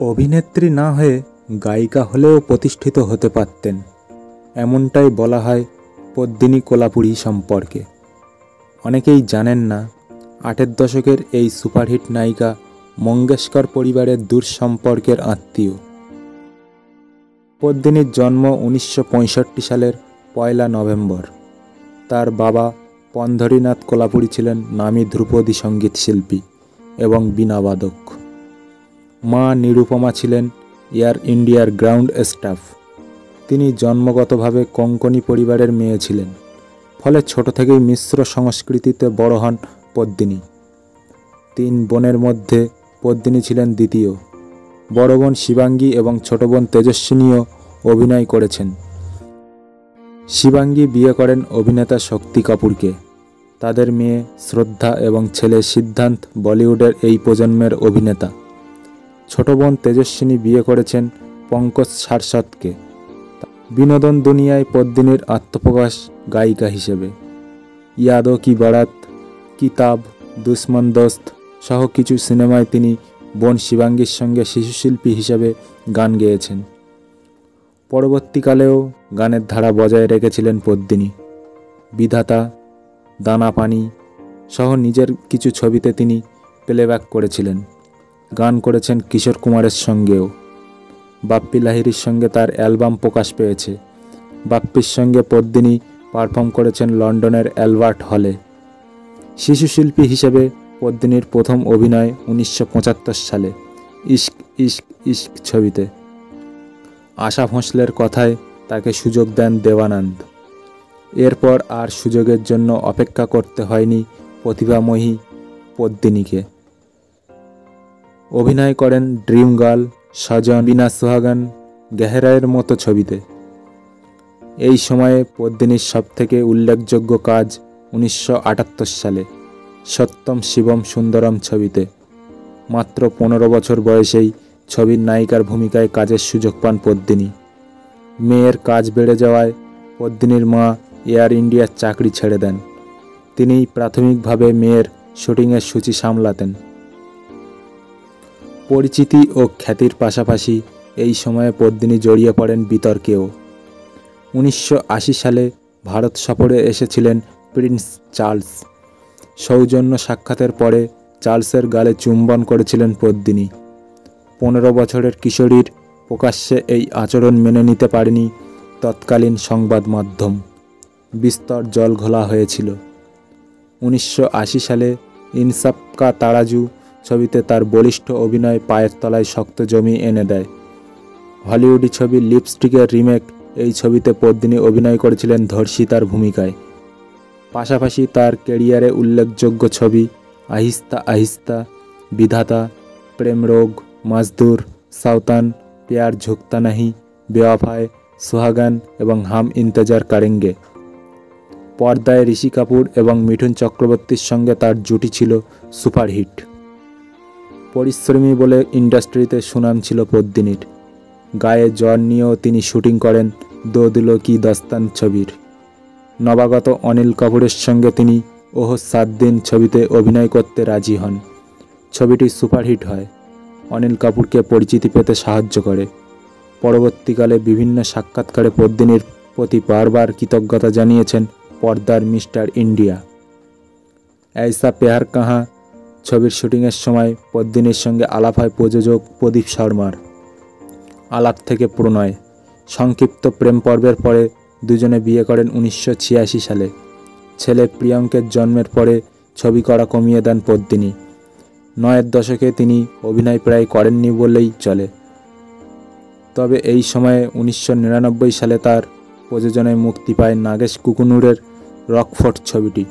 অভিনেত্রী না হয়ে গায়িকা হলেও প্রতিষ্ঠিত হতে পারতেন, এমনটাই বলা হয় পদ্মিনী কোলাপুরী সম্পর্কে। অনেকেই জানেন না, ৮এর দশকের এই সুপারহিট নায়িকা মঙ্গেশকর পরিবারের দূর সম্পর্কের আত্মীয়। পদ্মিনীর জন্ম ১৯৬৫ সালের ১ নভেম্বর। তার বাবা পন্ধরীনাথ কোলাপুরী ছিলেন নামী ধ্রুপদী সঙ্গীত শিল্পী এবং বীণাবাদক। মা নিরুপমা ছিলেন এয়ার ইন্ডিয়ার গ্রাউন্ড স্টাফ। তিনি জন্মগতভাবে কোঙ্কণী পরিবারের মেয়ে ছিলেন, ফলে ছোট থেকেই মিশ্র সংস্কৃতিতে বড় হন পদ্মিনী। ৩ বোনের মধ্যে পদ্মিনী ছিলেন দ্বিতীয়। বড় বোন শিবাঙ্গী এবং ছোট বোন তেজস্বিনীও অভিনয় করেছেন। শিবাঙ্গী বিয়ে করেন অভিনেতা শক্তি কাপুরকে। তাদের মেয়ে শ্রদ্ধা এবং ছেলে সিদ্ধান্ত বলিউডের এই প্রজন্মের অভিনেতা। ছোট বোন তেজস্বিনী বিয়ে করেছেন পঙ্কজ সারস্বতকে। বিনোদন দুনিয়ায় পদ্মিনীর আত্মপ্রকাশ গায়িকা হিসেবে ইয়াদো কি বারাত, কিতাব, দুশ্মন দোস্ত সহ কিছু সিনেমায় তিনি বোন শিবাঙ্গীর সঙ্গে শিশুশিল্পী হিসেবে গান গেয়েছেন। পরবর্তীকালেও গানের ধারা বজায় রেখেছিলেন পদ্মিনী। বিধাতা, দানা পানি সহ নিজের কিছু ছবিতে তিনি প্লেব্যাক করেছিলেন। গান করেছেন কিশোর কুমারের সঙ্গেও। বাপ্পি লাহিড়ীর সঙ্গে তার অ্যালবাম প্রকাশ পেয়েছে। বাপ্পির সঙ্গে পদ্মিনী পারফর্ম করেছেন লন্ডনের অ্যালবার্ট হলে। শিশুশিল্পী হিসেবে পদ্মিনীর প্রথম অভিনয় ১৯৭৫ সালে ইশক ইশক ইশক ছবিতে। আশা ভোঁসলের কথায় তাকে সুযোগ দেন দেবানন্দ। এরপর আর সুযোগের জন্য অপেক্ষা করতে হয়নি প্রতিভাময়ী পদ্মিনীকে। অভিনয় করেন ড্রিম গার্ল, সজন, বিনা সুহাগন, গেহরায়ের মতো ছবিতে। এই সময়ে পদ্মিনীর সবথেকে উল্লেখযোগ্য কাজ ১৯৭৮ সালে সত্যম শিবম সুন্দরম ছবিতে। মাত্র ১৫ বছর বয়সেই ছবির নায়িকার ভূমিকায় কাজের সুযোগ পান পদ্মিনী। মেয়ের কাজ বেড়ে যাওয়ায় পদ্মিনীর মা এয়ার ইন্ডিয়ার চাকরি ছেড়ে দেন। তিনিই প্রাথমিকভাবে মেয়ের শুটিংয়ের সূচি সামলাতেন। পরিচিতি ও খ্যাতির পাশাপাশি এই সময়ে পদ্মিনী জড়িয়ে পড়েন বিতর্কেও। ১৯৮০ সালে ভারত সফরে এসেছিলেন প্রিন্স চার্লস। সৌজন্য সাক্ষাতের পরে চার্লসের গালে চুম্বন করেছিলেন পদ্মিনী। ১৫ বছরের কিশোরীর প্রকাশ্যে এই আচরণ মেনে নিতে পারেনি তৎকালীন সংবাদ মাধ্যম। বিস্তর জল ঘোলা হয়েছিল। ১৯৮০ সালে ইনসাফ কা তারাজু ছবিতে তার বলিষ্ঠ অভিনয় পায়ের তলায় শক্ত জমি এনে দেয়। হলিউডি ছবি লিপস্টিকের রিমেক এই ছবিতে পদ্মিনী অভিনয় করেছিলেন ধর্ষিতার ভূমিকায়। পাশাপাশি তার ক্যারিয়ারে উল্লেখযোগ্য ছবি আহিস্তা আহিস্তা, বিধাতা, প্রেম রোগ, মজদুর, সাওতান, প্যার ঝুকতা নাহি, বেওয়াফায়, সুহাগন এবং হাম ইন্তজার করেঙ্গে। পর্দায় ঋষি কাপুর এবং মিঠুন চক্রবর্তীর সঙ্গে তার জুটি ছিল সুপারহিট। পরিশ্রমী বলে ইন্ডাস্ট্রিতে সুনাম ছিল পদ্মিনীর। গায়ে জ্বর নিয়েও তিনি শুটিং করেন দো দিলো কি দাস্তান ছবির। নবাগত অনিল কাপুরের সঙ্গে তিনি ওহ ৭ দিন ছবিতে অভিনয় করতে রাজি হন। ছবিটি সুপারহিট হয়, অনিল কাপুরকে পরিচিতি পেতে সাহায্য করে। পরবর্তীকালে বিভিন্ন সাক্ষাৎকারে পদ্মিনীর প্রতি বারবার কৃতজ্ঞতা জানিয়েছেন পর্দার মিস্টার ইন্ডিয়া। ऐसा प्यार कहाँ ছবির শুটিংয়ের সময় পদ্মিনীর সঙ্গে আলাপ হয় প্রযোজক প্রদীপ শর্মার। আলাপ থেকে প্রণয়। সংক্ষিপ্ত প্রেম পর্বের পরে দুজনে বিয়ে করেন ১৯৮৬ সালে। ছেলে প্রিয়ঙ্কের জন্মের পরে ছবি করা কমিয়ে দেন পদ্মিনী। ৯এর দশকে তিনি অভিনয় প্রায় করেননি বললেই চলে। তবে এই সময়ে ১৯৯৯ সালে তার প্রযোজনায় মুক্তি পায় নাগেশ কুকুনুরের রকফোর্ট ছবিটি।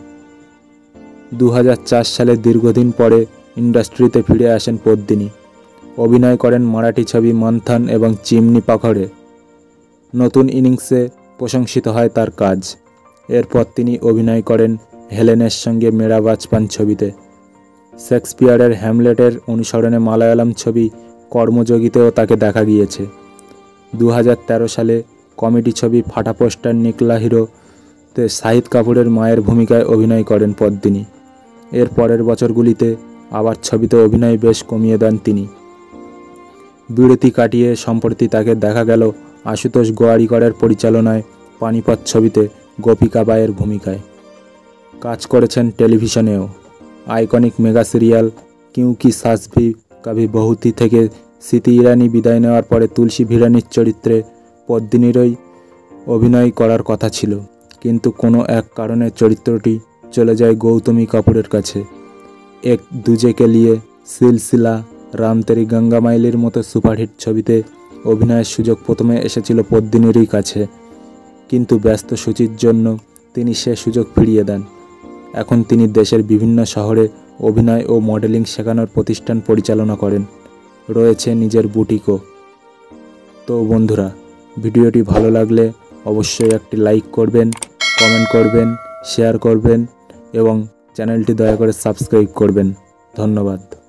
২০০৪ সালে দীর্ঘদিন পরে ইন্ডাস্ট্রিতে ফিরে আসেন পদ্মিনী। অভিনয় করেন মারাঠি ছবি মন্থন এবং চিমনি পাখড়ে। নতুন ইনিংসে প্রশংসিত হয় তার কাজ। এরপর তিনি অভিনয় করেন হেলেনের সঙ্গে মেরা বাচপান ছবিতে। শেক্সপিয়ারের হ্যামলেটের অনুসরণে মালায়ালাম ছবি কর্মযোগীতেও তাকে দেখা গিয়েছে। ২০১৩ সালে কমেডি ছবি ফাটা পোস্টার নিকলা হিরোতে শাহিদ কাপুরের মায়ের ভূমিকায় অভিনয় করেন পদ্মিনী। এর পরের বছরগুলিতে আবার ছবিতে অভিনয় বেশ কমিয়ে দেন তিনি। বিরতি কাটিয়ে সম্প্রতি তাকে দেখা গেল আশুতোষ গোয়ারিকরের পরিচালনায় পানিপথ ছবিতে গোপিকা বাইয়ের ভূমিকায়। কাজ করেছেন টেলিভিশনেও। আইকনিক মেগা সিরিয়াল কিউ কি সাস ভি কভি বহু থি থেকে স্মৃতি ইরানি বিদায় নেওয়ার পরে তুলসী ভিরানির চরিত্রে পদ্মিনীরই অভিনয় করার কথা ছিল, কিন্তু কোনো এক কারণে চরিত্রটি চলে যায় গৌতমী কাপুরের কাছে। এক দুজে কে লিয়ে, সিলসিলা, রাম তেরি গঙ্গা মাইলির মতো সুপারহিট ছবিতে অভিনয়ের সুযোগ প্রথমে এসেছিল পদ্মিনীরই কাছে, কিন্তু ব্যস্ত সূচির জন্য তিনি সে সুযোগ ফিরিয়ে দেন। এখন তিনি দেশের বিভিন্ন শহরে অভিনয় ও মডেলিং শেখানোর প্রতিষ্ঠান পরিচালনা করেন, রয়েছে নিজের বুটিকও। তো বন্ধুরা, ভিডিওটি ভালো লাগলে অবশ্যই একটি লাইক করবেন, কমেন্ট করবেন, শেয়ার করবেন এবং চ্যানেলটি দয়া করে সাবস্ক্রাইব করবেন। ধন্যবাদ।